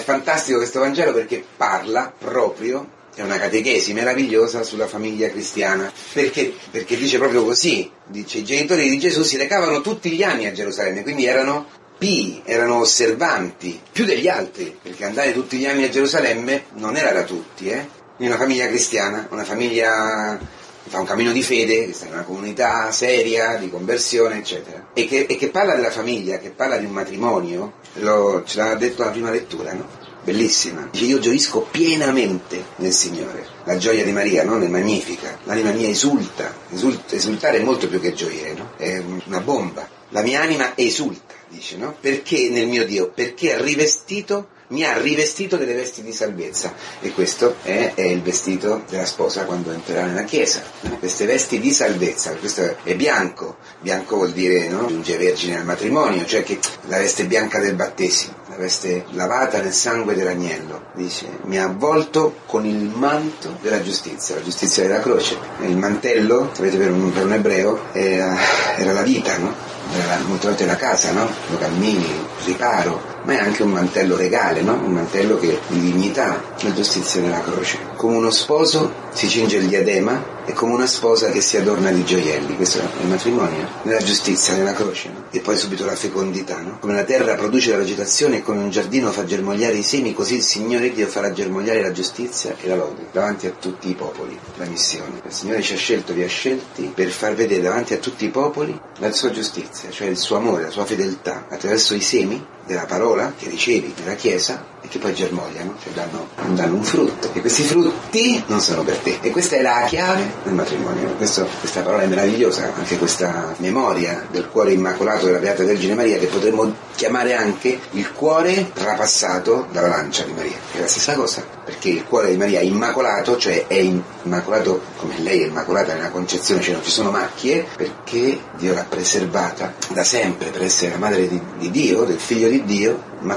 fantastico questo Vangelo perché parla proprio, è una catechesi meravigliosa sulla famiglia cristiana, perché dice proprio così, dice: i genitori di Gesù si recavano tutti gli anni a Gerusalemme, quindi erano pii, erano osservanti, più degli altri, perché andare tutti gli anni a Gerusalemme non era da tutti, in una famiglia cristiana, una famiglia che fa un cammino di fede, che sta in una comunità seria, di conversione, eccetera, e che parla della famiglia, che parla di un matrimonio, ce l'ha detto alla prima lettura, no? Bellissima. Dice: io gioisco pienamente nel Signore. La gioia di Maria, no? Nel Magnifica. L'anima mia esulta. Esultare è molto più che gioire, no? È una bomba. La mia anima esulta, dice, no? Perché nel mio Dio? Perché mi ha rivestito delle vesti di salvezza, e questo è il vestito della sposa quando entrerà nella chiesa, no? Queste vesti di salvezza, questo è bianco vuol dire, no? Giunge vergine al matrimonio, cioè che la veste bianca del battesimo, la veste lavata nel sangue dell'agnello, dice: mi ha avvolto con il manto della giustizia, la giustizia della croce. E il mantello, sapete, per un ebreo era la vita, no? Molte volte la casa, no? Lo cammini, riparo, ma è anche un mantello regale, no? Un mantello di dignità, la giustizia della croce. Come uno sposo si cinge il diadema e come una sposa che si adorna di gioielli, questo è il matrimonio, nella giustizia, nella croce, no? E poi subito la fecondità, no? Come la terra produce la vegetazione e come un giardino fa germogliare i semi, così il Signore Dio farà germogliare la giustizia e la lode davanti a tutti i popoli. La missione. Il Signore ci ha scelto, vi ha scelti per far vedere davanti a tutti i popoli la sua giustizia, cioè il suo amore, la sua fedeltà, attraverso i semi della parola che ricevi nella Chiesa e che poi germogliano, cioè danno un frutto, e questi frutti non sono per te, e questa è la chiave del matrimonio. Questa parola è meravigliosa, anche questa memoria del cuore immacolato della Beata Vergine Maria, che potremmo chiamare anche il cuore trapassato dalla lancia di Maria, è la stessa cosa, perché il cuore di Maria è immacolato, cioè è immacolato come lei è immacolata nella concezione, cioè non ci sono macchie, perché Dio l'ha preservata da sempre per essere la madre di Dio, del figlio di Dio, ma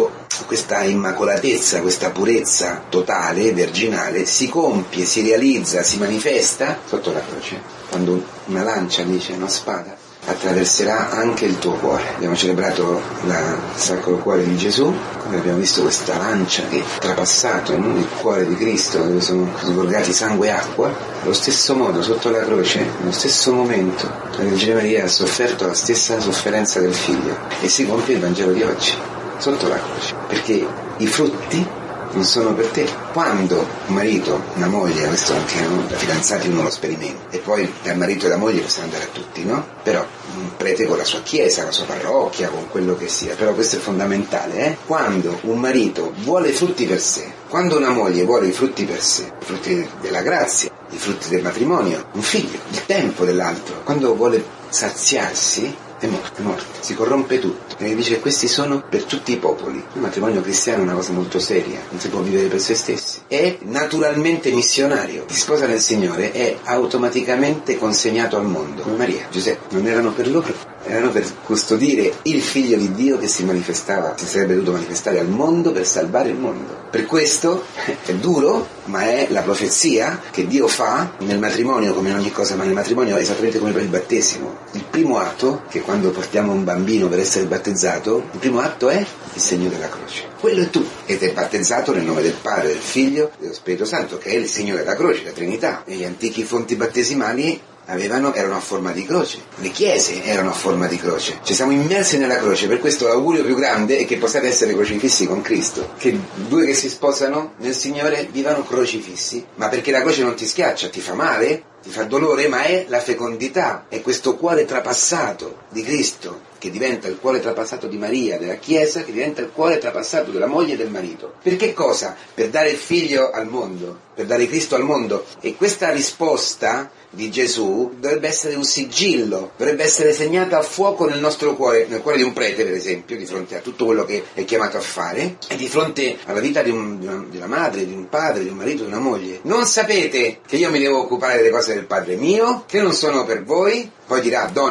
questa immacolatezza, questa purezza totale, virginale, si compie, si realizza, si manifesta sotto la croce, quando una lancia, dice, una spada, attraverserà anche il tuo cuore. Abbiamo celebrato il Sacro Cuore di Gesù, abbiamo visto questa lancia che ha trapassato, no? Il cuore di Cristo, dove sono sgorgati sangue e acqua. Allo stesso modo, sotto la croce, nello stesso momento, la Vergine Maria ha sofferto la stessa sofferenza del Figlio, e si compie il Vangelo di oggi, sotto la croce, perché i frutti non sono per te. Quando un marito, una moglie, questo anche, no? Da fidanzati uno lo sperimenta, e poi dal marito e la moglie possono andare a tutti, no? Però un prete con la sua chiesa, la sua parrocchia, con quello che sia, però questo è fondamentale, quando un marito vuole frutti per sé, quando una moglie vuole i frutti per sé, i frutti della grazia, i frutti del matrimonio, un figlio, il tempo dell'altro, quando vuole saziarsi, è morto, si corrompe tutto. E dice che questi sono per tutti i popoli. Il matrimonio cristiano è una cosa molto seria, non si può vivere per se stessi. È naturalmente missionario. Si sposa nel Signore, è automaticamente consegnato al mondo, come Maria, Giuseppe. Non erano per loro, erano per custodire il figlio di Dio che si sarebbe dovuto manifestare al mondo per salvare il mondo. Per questo è duro, ma è la profezia che Dio fa nel matrimonio, come in ogni cosa, ma nel matrimonio è esattamente come per il battesimo. Il primo atto, che quando portiamo un bambino per essere battezzato, il primo atto è il segno della croce. Quello è tu, ed è battezzato nel nome del Padre, del Figlio e dello Spirito Santo, che è il segno della croce, la Trinità. E gli antichi fonti battesimali erano a forma di croce, le chiese erano a forma di croce, ci siamo immersi nella croce. Per questo l'augurio più grande è che possiate essere crocifissi con Cristo, che due che si sposano nel Signore vivano crocifissi, ma perché la croce non ti schiaccia, ti fa male, ti fa dolore, ma è la fecondità, è questo cuore trapassato di Cristo che diventa il cuore trapassato di Maria, della Chiesa, che diventa il cuore trapassato della moglie e del marito. Per che cosa? Per dare il figlio al mondo, per dare Cristo al mondo. E questa risposta di Gesù dovrebbe essere un sigillo, dovrebbe essere segnata a fuoco nel nostro cuore, nel cuore di un prete, per esempio, di fronte a tutto quello che è chiamato a fare, e di fronte alla vita di una madre, di un padre, di un marito, di una moglie. Non sapete che io mi devo occupare delle cose del Padre mio, che non sono per voi? Poi dirà: donna,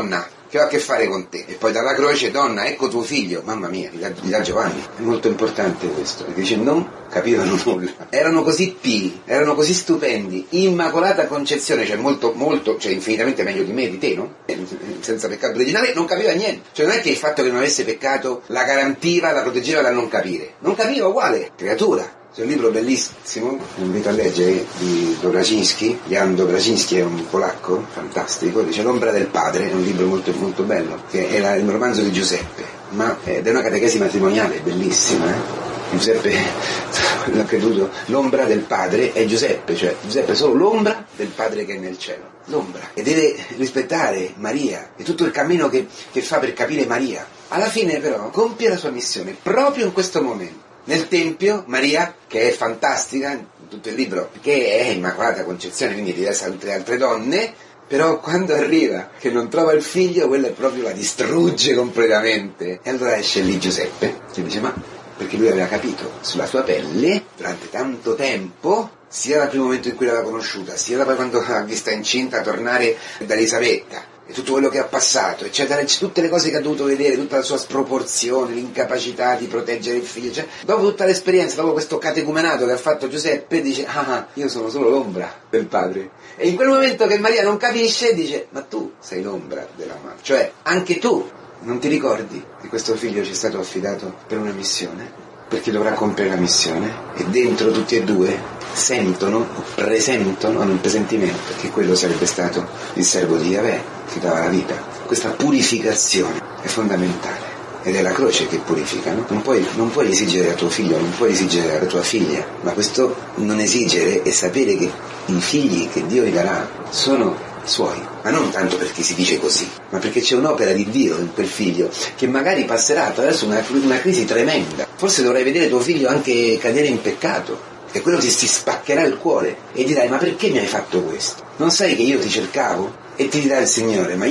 che ho a che fare con te. E poi dalla croce, donna, ecco tuo figlio, mamma mia, gli dà Giovanni. È molto importante questo, perché dice non capivano nulla. Erano così pii, erano così stupendi, immacolata concezione, cioè molto, cioè infinitamente meglio di me, di te, no? Senza peccato originale, non capiva niente. Cioè non è che il fatto che non avesse peccato la garantiva, la proteggeva dal non capire. Non capiva uguale, creatura. C'è un libro bellissimo, vi invito a leggere, di Dobraczynski, Jan Dobraczynski è un polacco fantastico, dice L'ombra del padre, è un libro molto, molto bello, che è il romanzo di Giuseppe, ma ed è una catechesi matrimoniale bellissima, Giuseppe l'ha creduto, l'ombra del padre è Giuseppe, cioè Giuseppe è solo l'ombra del padre che è nel cielo, l'ombra, e deve rispettare Maria e tutto il cammino che fa per capire Maria. Alla fine però compie la sua missione proprio in questo momento. Nel Tempio, Maria, che è fantastica, in tutto il libro, che è Immacolata Concezione, quindi è diversa da tutte le altre donne, però quando arriva che non trova il figlio, quella proprio la distrugge completamente. E allora esce lì Giuseppe, che dice, ma perché lui aveva capito sulla sua pelle, durante tanto tempo, sia dal primo momento in cui l'aveva conosciuta, sia da poi quando l'ha vista incinta tornare da Elisabetta, e tutto quello che ha passato, eccetera, tutte le cose che ha dovuto vedere, tutta la sua sproporzione, l'incapacità di proteggere il figlio, cioè, dopo tutta l'esperienza, dopo questo catecumenato che ha fatto Giuseppe, dice, io sono solo l'ombra del padre. E in quel momento che Maria non capisce, dice, ma tu sei l'ombra della madre, cioè anche tu non ti ricordi che questo figlio ci è stato affidato per una missione? Perché dovrà compiere la missione, e dentro tutti e due sentono o presentono, hanno un presentimento che quello sarebbe stato il servo di Yahweh che dava la vita. Questa purificazione è fondamentale, ed è la croce che purifica, no? Non puoi esigere da tuo figlio, non puoi esigere da tua figlia, ma questo non esigere è sapere che i figli che Dio gli darà sono suoi, ma non tanto perché si dice così, ma perché c'è un'opera di Dio in quel figlio che magari passerà attraverso una crisi tremenda. Forse dovrai vedere tuo figlio anche cadere in peccato, e quello ti spaccherà il cuore e dirai, ma perché mi hai fatto questo? Non sai che io ti cercavo? E ti dirà il Signore, ma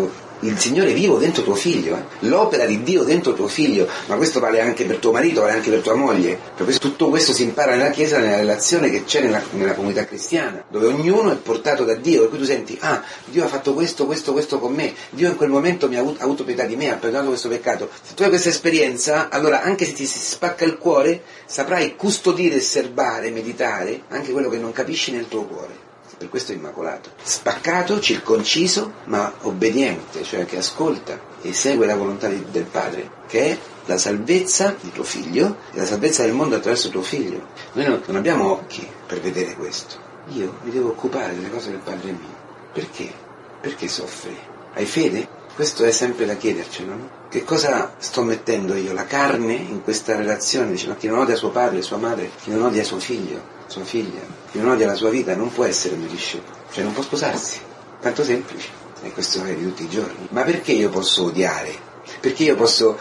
il Signore vivo dentro tuo figlio, l'opera di Dio dentro tuo figlio, ma questo vale anche per tuo marito, vale anche per tua moglie. Tutto questo si impara nella Chiesa, nella relazione che c'è nella comunità cristiana, dove ognuno è portato da Dio, per cui tu senti, Dio ha fatto questo con me, Dio in quel momento ha avuto pietà di me, ha perdonato questo peccato. Se tu hai questa esperienza, allora anche se ti si spacca il cuore, saprai custodire, serbare, meditare anche quello che non capisci nel tuo cuore. Per questo è immacolato, spaccato, circonciso, ma obbediente, cioè che ascolta e segue la volontà del Padre, che è la salvezza di tuo figlio e la salvezza del mondo attraverso tuo figlio. Noi non abbiamo occhi per vedere questo. Io mi devo occupare delle cose del Padre mio. Perché? Perché soffri? Hai fede? Questo è sempre da chiedercelo, no? Che cosa sto mettendo io? La carne in questa relazione? Dice, ma chi non odia suo padre, sua madre, chi non odia suo figlio, sua figlia, chi non odia la sua vita non può essere un mio discepolo, cioè non può sposarsi, tanto semplice, e questo è di tutti i giorni. Ma perché io posso odiare? Perché io posso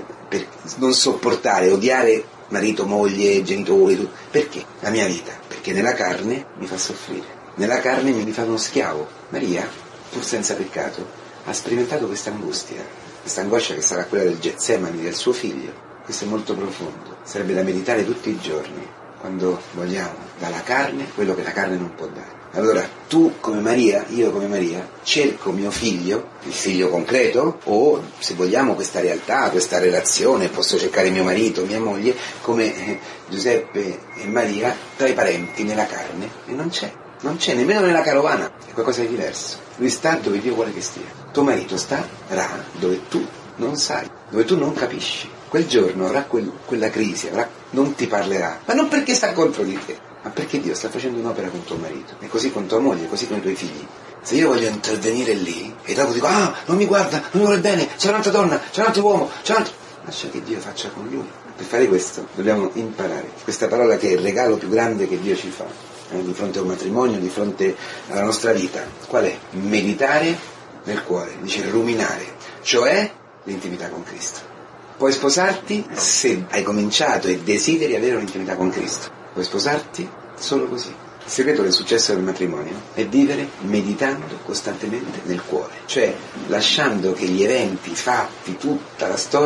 non sopportare, odiare marito, moglie, genitori, tutto? Perché? La mia vita, perché nella carne mi fa soffrire, nella carne mi fa uno schiavo. Maria, pur senza peccato, ha sperimentato questa angoscia che sarà quella del Getsemani, del suo figlio. Questo è molto profondo, sarebbe da meditare tutti i giorni, quando vogliamo dalla carne quello che la carne non può dare. Allora tu come Maria, io come Maria, cerco mio figlio, il figlio concreto, o se vogliamo questa realtà, questa relazione, posso cercare mio marito, mia moglie, come Giuseppe e Maria, tra i parenti nella carne, e non c'è nemmeno nella carovana, è qualcosa di diverso. Lui sta dove Dio vuole che stia. Tuo marito starà dove tu non sai, dove tu non capisci. Quel giorno avrà quella crisi, non ti parlerà, ma non perché sta contro di te, ma perché Dio sta facendo un'opera con tuo marito, e così con tua moglie, così con i tuoi figli. Se io voglio intervenire lì, e dopo dico, non mi guarda, non mi vuole bene, c'è un'altra donna, c'è un altro uomo, lascia che Dio faccia con lui. Per fare questo dobbiamo imparare questa parola che è il regalo più grande che Dio ci fa, di fronte a un matrimonio, di fronte alla nostra vita. Qual è? Meditare nel cuore, dice ruminare, cioè l'intimità con Cristo. Puoi sposarti se hai cominciato e desideri avere un'intimità con Cristo. Puoi sposarti solo così. Il segreto del successo del matrimonio è vivere meditando costantemente nel cuore, cioè lasciando che gli eventi, i fatti, tutta la storia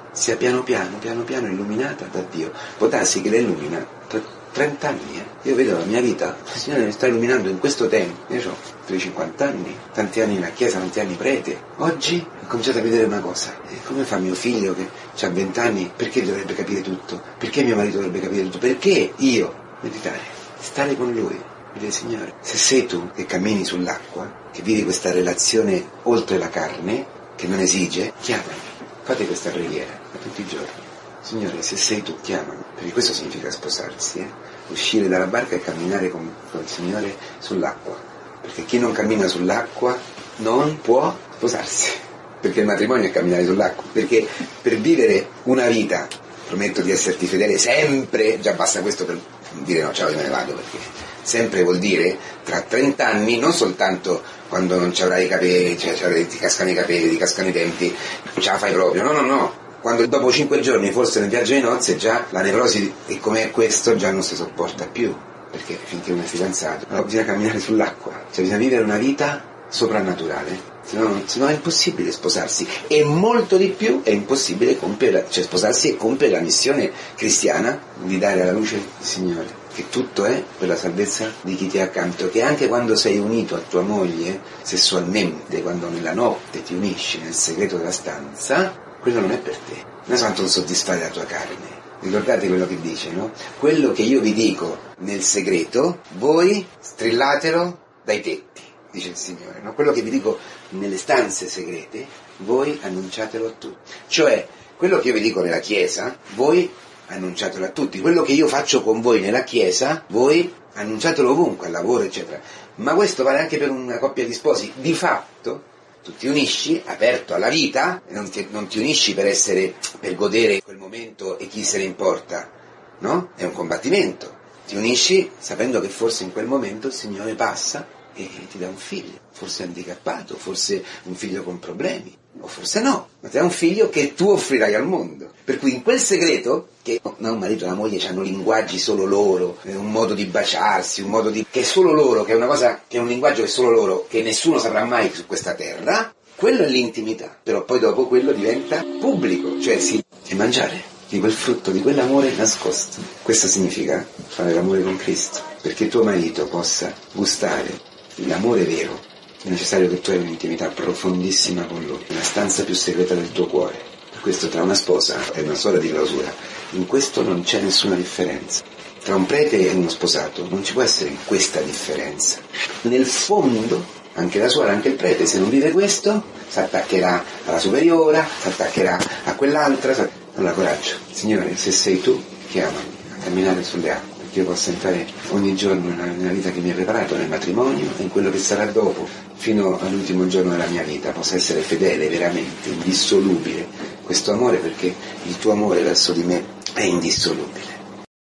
sia piano piano illuminata da Dio. Può darsi che la illumina tra 30 anni. Io vedo la mia vita, il Signore mi sta illuminando in questo tempo. Io ho 50 anni, tanti anni nella chiesa, tanti anni prete. Oggi ho cominciato a vedere una cosa: come fa mio figlio che ha 20 anni, perché dovrebbe capire tutto? Perché mio marito dovrebbe capire tutto? Perché io? Meditare, stare con lui, dire: Signore, se sei tu che cammini sull'acqua, che vivi questa relazione oltre la carne, che non esige, chiamami. Fate questa preghiera tutti i giorni. Signore, se sei tu, chiamami. Perché questo significa sposarsi, uscire dalla barca e camminare con il Signore sull'acqua. Perché chi non cammina sull'acqua non può sposarsi. Perché il matrimonio è camminare sull'acqua. Perché per vivere una vita, prometto di esserti fedele sempre, già basta questo per dire no, ciao, io me ne vado, perché sempre vuol dire tra 30 anni, non soltanto quando non ci avrai i capelli, cioè ti cascano i capelli, ti cascano i denti, ce la fai proprio, no. Quando dopo 5 giorni, forse nel viaggio di nozze, già la nevrosi, e come questo, già non si sopporta più, perché finché uno è fidanzato, allora bisogna camminare sull'acqua, cioè bisogna vivere una vita soprannaturale, se no è impossibile sposarsi, e molto di più è impossibile sposarsi e compiere la missione cristiana di dare alla luce il Signore, che tutto è per la salvezza di chi ti è accanto, che anche quando sei unito a tua moglie sessualmente, quando nella notte ti unisci nel segreto della stanza, quello non è per te, non è soltanto soddisfare la tua carne. Ricordate quello che dice, no? Quello che io vi dico nel segreto, voi strillatelo dai tetti, dice il Signore, no? Quello che vi dico nelle stanze segrete, voi annunciatelo a tutti. Cioè, quello che io vi dico nella chiesa, voi annunciatelo a tutti. Quello che io faccio con voi nella chiesa, voi annunciatelo ovunque, al lavoro, eccetera. Ma questo vale anche per una coppia di sposi. Di fatto, tu ti unisci aperto alla vita, non ti unisci per godere quel momento e chi se ne importa, no? È un combattimento. Ti unisci sapendo che forse in quel momento il Signore passa e ti dà un figlio, forse handicappato, forse un figlio con problemi, o forse no, ma ti dà un figlio che tu offrirai al mondo. Per cui in quel segreto, che un marito e una moglie hanno linguaggi solo loro, un modo di baciarsi, un modo che è solo loro, che è una cosa, che è un linguaggio che è solo loro, che nessuno saprà mai su questa terra, quello è l'intimità. Però poi dopo quello diventa pubblico, cioè e mangiare di quel frutto, di quell'amore nascosto. Questo significa fare l'amore con Cristo, perché tuo marito possa gustare l'amore vero. È necessario che tu hai un'intimità profondissima con lui, nella stanza più segreta del tuo cuore. Per questo tra una sposa e una suora di clausura, in questo non c'è nessuna differenza. Tra un prete e uno sposato non ci può essere questa differenza. Nel fondo, anche la suora, anche il prete, se non vive questo, si attaccherà alla superiora, si attaccherà a quell'altra. Allora coraggio, Signore, se sei tu, chiamami a camminare sulle acque, perché io possa entrare ogni giorno nella vita che mi hai preparato, nel matrimonio e in quello che sarà dopo, fino all'ultimo giorno della mia vita, possa essere fedele, veramente, indissolubile, questo amore, perché il tuo amore verso di me è indissolubile.